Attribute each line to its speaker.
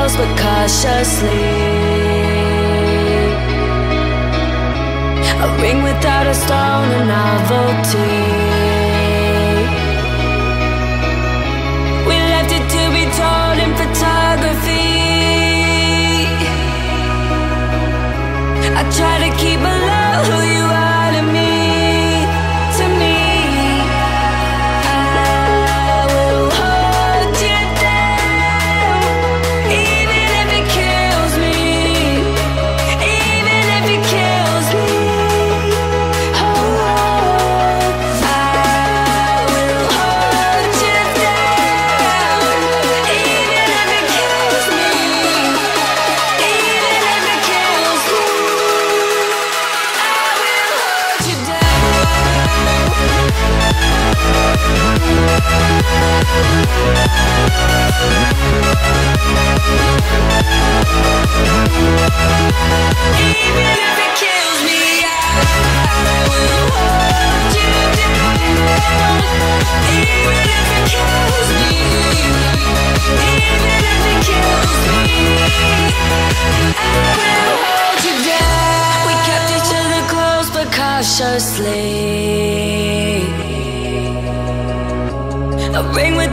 Speaker 1: close but cautiously. A ring without a stone, a novelty. We left it to be told in photography. I try to keep below who you are to me, to me. I will hold you down, even if it kills me, even if it kills me. Oh, I will hold you down, even if it kills me, even if it kills me. Even if it kills me, I will hold you down. Even if it kills me, even if it kills me, I will hold you down. We kept each other close but cautiously. A ring with